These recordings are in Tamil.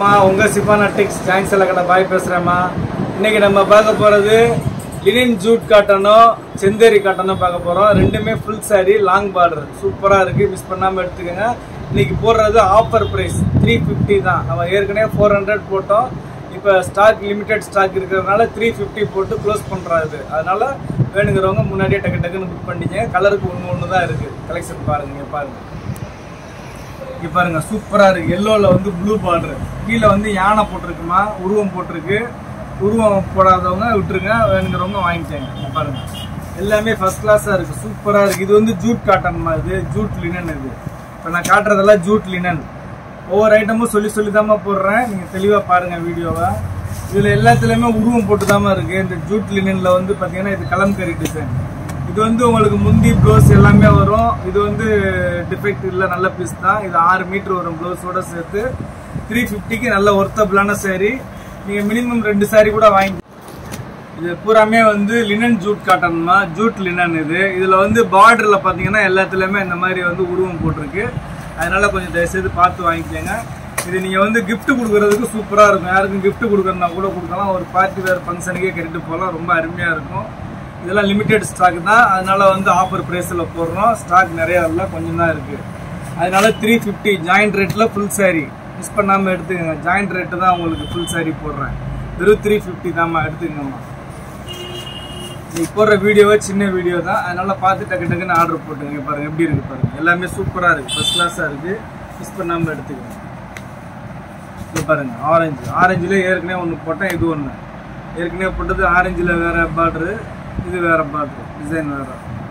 உங்க சிபானா டெக்ஸ் ஜாயின்ஸ் கடை பாய் பேசுறேம்மா. இன்னைக்கு நம்ம பார்க்க போறது லினன் ஜூட் காட்டனோ செந்தேரி காட்டனோ பார்க்க போறோம். ரெண்டுமே ஃபுல் சாரி லாங் பார்டர் சூப்பரா இருக்கு, மிஸ் பண்ணாம எடுத்துக்கோங்க. இன்னைக்கு போடுறது ஆஃபர் பிரைஸ் 350 தான். நம்ம ஏற்கனவே 400 போட்டோம். இப்போ ஸ்டாக் லிமிடெட் ஸ்டாக் இருக்கிறதுனால 350 போட்டு க்ளோஸ் பண்றாரு. அதனால வேணுங்கிறவங்க முன்னாடியே டக்குன்னு புக் பண்ணிங்க. கலருக்கு ஒன்று தான் இருக்கு. கலெக்ஷன் பாருங்க, பாருங்க இங்க பாருங்க, சூப்பரா இருக்கு. எல்லோல வந்து ப்ளூ பார்டர், கீழே வந்து யானை போட்டிருக்குமா, உருவம் போட்டிருக்கு. உருவம் போடாதவங்க விட்டுருங்க, வேணுங்கிறவங்க வாங்கிக்கோங்க. பாருங்க எல்லாமே ஃபர்ஸ்ட் கிளாஸா இருக்கு, சூப்பரா இருக்கு. இது வந்து ஜூட் காட்டன், இது ஜூட் லினன். இது இப்போ நான் காட்டுறதெல்லாம் ஜூட் லினன். ஒவ்வொரு ஐட்டமும் சொல்லி தாமா போடுறேன், நீங்க தெளிவா பாருங்க வீடியோவை. இதுல எல்லாத்துலயுமே உருவம் போட்டுதாமா இருக்கு. இந்த ஜூட் லினன்ல வந்து பாத்தீங்கன்னா இது கலம்கரி டிசைன். இது வந்து உங்களுக்கு முந்தி ப்ளவுஸ் எல்லாமே வரும். இது வந்து டிஃபெக்ட் இல்லை, நல்ல பீஸ் தான். இது 6 மீட்டர் வரும் ப்ளவுஸோட சேர்த்து. 350க்கு நல்ல ஒர்த்தபிளான சாரி. நீங்கள் மினிமம் 2 சாரி கூட வாங்கி. இது பூராமே வந்து லினன் ஜூட் காட்டன்மா, ஜூட் லினன். இதில் வந்து பார்டரில் பார்த்தீங்கன்னா எல்லாத்துலேயுமே இந்த மாதிரி வந்து உருவம் போட்டிருக்கு. அதனால கொஞ்சம் தயவுசெய்து பார்த்து வாங்கிக்கோங்க. இது நீங்கள் வந்து கிஃப்ட் கொடுக்குறதுக்கு சூப்பராக இருக்கும். யாருக்கும் கிஃப்ட் கொடுக்குறதுனா கூட கொடுக்கலாம். ஒரு பார்ட்டி வேறு ஃபங்க்ஷனுக்கே கட்டிட்டு போகலாம், ரொம்ப அருமையாக இருக்கும். இதெல்லாம் லிமிடெட் ஸ்டாக் தான், அதனால வந்து ஆஃபர் பிரைஸில் போடுறோம். ஸ்டாக் நிறையா இல்லை, கொஞ்சம் தான் இருக்குது. அதனால 350 ஜாயிண்ட் ரேட்டில் ஃபுல் சாரி. மிஸ் பண்ணாமல் எடுத்துக்கோங்க. ஜாயிண்ட் ரேட்டு தான் உங்களுக்கு ஃபுல் சாரி போடுறேன். வெறும் 350 தாம்மா, எடுத்துக்கங்கம்மா. நீ போடுற வீடியோவை சின்ன வீடியோ தான், அதனால பார்த்து டக்குன்னு ஆர்டர் போட்டுங்க. பாருங்கள் எப்படி இருக்குது பாருங்கள், எல்லாமே சூப்பராக இருக்குது, ஃபர்ஸ்ட் கிளாஸாக இருக்குது. மிஸ் பண்ணாமல் எடுத்துக்கோங்க. இது பாருங்கள் ஆரஞ்சில் ஏற்கனவே ஒன்று போட்டேன், இது ஒன்று ஏற்கனவே போட்டது. ஆரஞ்சில் வேறு பார்டரு, இது வேற பார்டர், டிசைன் வேற.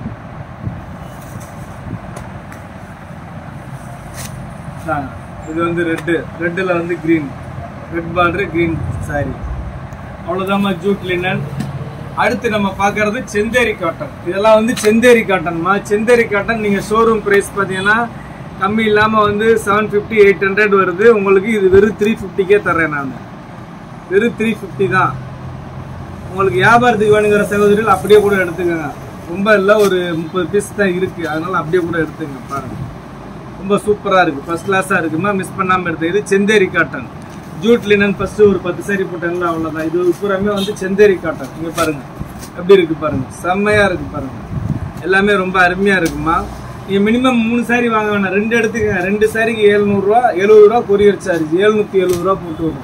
இது வந்து ரெட்டில் வந்து green, red border green sari. அவ்வளோதாம்மா ஜூட் லினன். அடுத்து நம்ம பார்க்கறது செந்தேரி காட்டன். இதெல்லாம் வந்து செந்தேரி காட்டன்மா. செந்தேரி காட்டன் நீங்கள் ஷோரூம் ப்ரைஸ் பார்த்தீங்கன்னா கம்மி இல்லாமல் வந்து 750 800 வருது. உங்களுக்கு இது வெறும் 350க்கே தர்றேன் நான். வெறும் 350 தான். உங்களுக்கு வியாபாரத்துக்கு வேணுங்கிற சகோதரிகள் அப்படியே கூட எடுத்துக்கோங்க. ரொம்ப இல்லை, ஒரு 30 பீஸ் தான் இருக்குது, அதனால அப்படியே கூட எடுத்துக்கங்க. பாருங்கள் ரொம்ப சூப்பராக இருக்குது, ஃபர்ஸ்ட் கிளாஸாக இருக்குமா, மிஸ் பண்ணாமல் எடுத்து. இது Chanderi cotton jute linen. First ஒரு 10 சாரி போட்டாங்களா, அவ்வளோதான். இது பூராமே வந்து செந்தேரி காட்டன். இங்கே பாருங்கள் எப்படி இருக்குது பாருங்கள், செம்மையாக இருக்குது பாருங்கள். எல்லாமே ரொம்ப அருமையாக இருக்குமா. நீங்கள் மினிமம் 3 சாரி வாங்க வேணாம், 2 எடுத்துக்கங்க. 2 சாரிக்கு 700 ரூபா, 70 ரூபா கொரியர் சார்ஜ், 770 ரூபா போட்டு விடும்.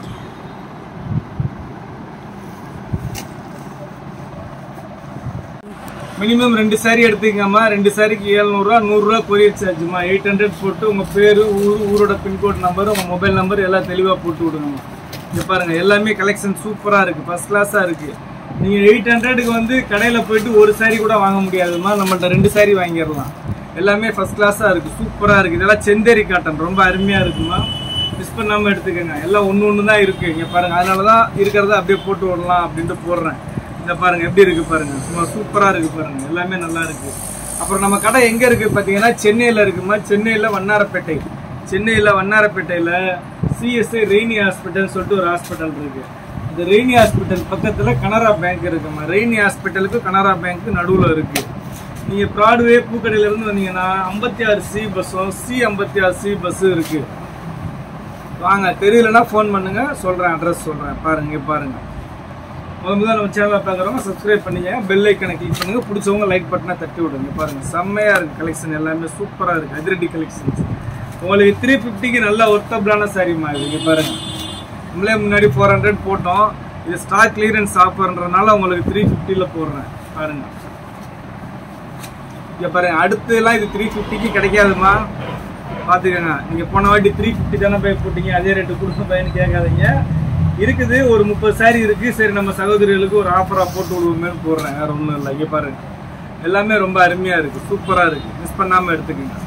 Minimum 2 sorry எடுத்துக்கங்கம்மா. 2 சாரிக்கு 700 ரூபா, 100 ரூபா கொரியர் சார்ஜுமா. 800 போட்டு உங்கள் பேர், ஊரோட பின்கோட் நம்பர், உங்கள் மொபைல் நம்பர் எல்லாம் தெளிவாக போட்டு விடுங்கம்மா. இங்கே பாருங்கள் எல்லாமே கலெக்ஷன் சூப்பராக இருக்குது, ஃபர்ஸ்ட் கிளாஸாக இருக்குது. நீங்கள் 800க்கு வந்து கடையில் போயிட்டு ஒரு சாரி கூட வாங்க முடியாதுமா, நம்மள்ட்ட 2 சாரி வாங்கிடலாம். எல்லாமே ஃபர்ஸ்ட் கிளாஸாக இருக்குது, சூப்பராக இருக்குது. இதெல்லாம் செந்தேரி காட்டன், ரொம்ப அருமையாக இருக்குமா, மிஸ் பண்ணாமல் எடுத்துக்கோங்க. எல்லாம் ஒன்று தான் இருக்குது. இங்கே பாருங்கள், அதனால தான் இருக்கிறத அப்படியே போட்டு விடலாம் அப்படின்ட்டு போடுறேன். இந்த பாருங்க எப்படி இருக்கு பாருங்க, சும்மா சூப்பரா இருக்கு பாருங்க, எல்லாமே நல்லா இருக்கு. அப்புறம் நம்ம கடை எங்க இருக்கு பாத்தீங்கன்னா சென்னையில இருக்குமா. சென்னையில வண்ணாரப்பேட்டை. சென்னையில வண்ணாரப்பேட்டையில சிஎஸ்ஐ ரெய்னி ஹாஸ்பிட்டல் சொல்லிட்டு ஒரு ஹாஸ்பிட்டல் இருக்கு. இந்த ரெய்னி ஹாஸ்பிட்டல் பக்கத்துல கனரா பேங்க் இருக்குமா. ரெய்னி ஹாஸ்பிட்டலுக்கு கனரா பேங்க் நடுவுல இருக்கு. நீங்க பிராட்வே பூக்கடையில இருந்து வந்தீங்கன்னா 56C பஸ்ஸும் C56C பஸ் இருக்கு. வாங்க, தெரியலன்னா ஃபோன் பண்ணுங்க, சொல்றேன், அட்ரஸ் சொல்றேன். பாருங்க பாருங்க. முதல்ல நம்ம சேனலை பார்க்குறவங்க சப்ஸ்கிரைப் பண்ணிங்க, பெல் ஐக்கனை கிளிக் பண்ணுங்க, பிடிச்சவங்க லைக் பட்டனை தட்டி விடுங்க. பாருங்க செம்மையாக இருக்குது கலெக்ஷன், எல்லாமே சூப்பராக இருக்குது. அதிரடி கலெக்ஷன்ஸ். உங்களுக்கு 350க்கு நல்ல ஒர்த்தபிளான சாரிமா. இது பாருங்க, நம்மளே முன்னாடி 400 போட்டோம். இது ஸ்டாக் கிளியரன்ஸ் ஆஃபர்ன்றனால உங்களுக்கு 350ல் போடுறேன். பாருங்க இங்கே பாருங்க, அடுத்துலாம் இது 350க்கு கிடைக்காதுமா, பார்த்துக்கோங்க. நீங்கள் போன வாட்டி 350 தானே போய் போட்டீங்க, அதே ரேட்டு கொடுத்த பையனு கேட்காதீங்க. இருக்குது ஒரு 30 சாரி இருக்கு. சரி, நம்ம சகோதரிகளுக்கு ஒரு ஆஃபரா போட்டு விடுவோமே போடுறேன், வேற ஒன்றும் இல்லை. இங்கே பாருங்க எல்லாமே ரொம்ப அருமையா இருக்கு, சூப்பரா இருக்கு, மிஸ் பண்ணாம எடுத்துக்கோங்க.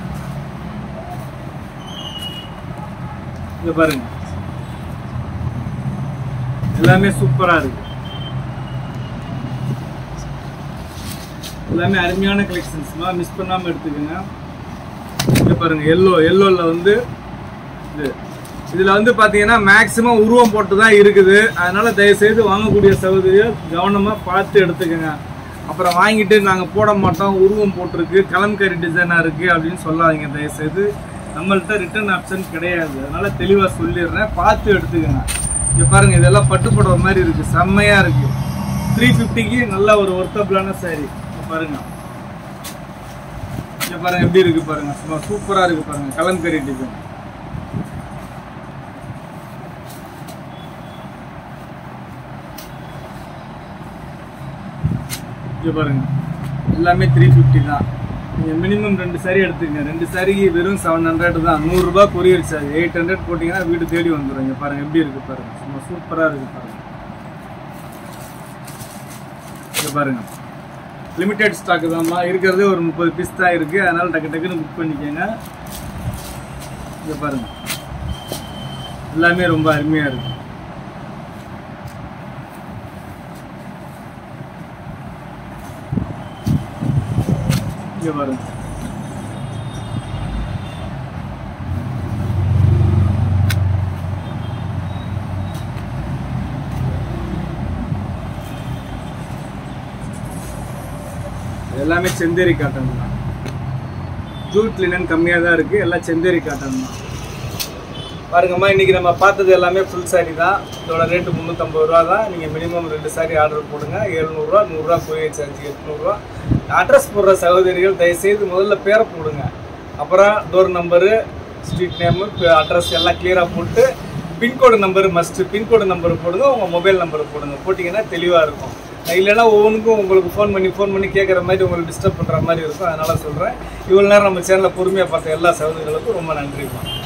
இங்க பாருங்க எல்லாமே சூப்பரா இருக்கு, எல்லாமே அருமையான கலெக்ஷன்ஸ்மா, மிஸ் பண்ணாம எடுத்துக்கோங்க. இங்க பாருங்க எல்லோல வந்து இதுல வந்து பாத்தீங்கன்னா மேக்சிமம் உருவம் போட்டு தான் இருக்குது. அதனால தயவுசெய்து வாங்கக்கூடிய சகோதரிகள் கவனமா பார்த்து எடுத்துக்கோங்க. அப்புறம் வாங்கிட்டு நாங்கள் போட மாட்டோம், உருவம் போட்டிருக்கு, கலம்கரி டிசைனாக இருக்குது அப்படின்னு சொல்லாதீங்க தயவுசெய்து. நம்மள்ட்ட ரிட்டர்ன் ஆப்ஷன் கிடையாது. அதனால தெளிவாக சொல்லிடுறேன், பார்த்து எடுத்துக்கோங்க. இங்கே பாருங்கள், இதெல்லாம் பட்டு புடவை மாதிரி இருக்குது, செம்மையாக இருக்குது. 350க்கு நல்ல ஒரு ஒர்த்தபிளான சாரீ. பாருங்கள், இங்கே பாருங்கள் எப்படி இருக்குது பாருங்கள், சும்மா சூப்பராக இருக்குது பாருங்கள். கலம்கரி டிசைன். இங்கே பாருங்கள், எல்லாமே 350 தான். நீங்கள் மினிமம் 2 சாரீ எடுத்துக்கங்க. 2 சாரிக்கு வெறும் 700 தான். 100 ரூபா கொரியர் சார்ஜ். 800 போட்டிங்கன்னா வீடு தேடி வந்துடும். இங்கே பாருங்கள் எப்படி இருக்குது பாருங்கள், சும்மா சூப்பராக இருக்குது பாருங்கள். இங்கே பாருங்கள், லிமிடெட் ஸ்டாக்கு தான்மா இருக்கிறதே, ஒரு 30 பீஸ் தான் இருக்குது. அதனால் டக்கு டக்குன்னு புக் பண்ணிக்கோங்க. இங்கே பாருங்கள், எல்லாமே ரொம்ப அருமையாக இருக்குது. இங்கே பாருங்க, எல்லாமே செந்தேரி காட்டன் தான். ஜூட் லினன் கம்மியாக தான் இருக்குது, எல்லாம் செந்தேரி காட்டன் தான். பாருங்கம்மா, இன்றைக்கி நம்ம பார்த்தது எல்லாமே ஃபுல் சாரீ தான். இதோட ரேட்டு 350 ரூபா தான். நீங்கள் மினிமம் 2 சாரீ ஆர்டர் போடுங்க. 700 ரூபா, 100 ரூபா கொரியர் சார்ஜ் 800 ரூபா. அட்ரஸ் போடுற சகோதரிகள் தயவுசெய்து முதல்ல பேரை போடுங்க, அப்புறம் door number, street name, address எல்லாம் கிளியராக போட்டு pincode number must, pincode number போடுங்க, உங்கள் மொபைல் நம்பர் போடுங்க. போட்டிங்கன்னா தெளிவாக இருக்கும். இல்லைன்னா ஒவ்வொன்றுக்கும் உங்களுக்கு ஃபோன் பண்ணி கேட்குற மாதிரி உங்களுக்கு டிஸ்டர்ப் பண்ணுற மாதிரி இருக்கும். அதனால் சொல்கிறேன், இவ்வளோ நேரம் நம்ம சேனலை பொறுமையாக பார்த்த எல்லா சகோதரிகளுக்கும் ரொம்ப நன்றிப்பா.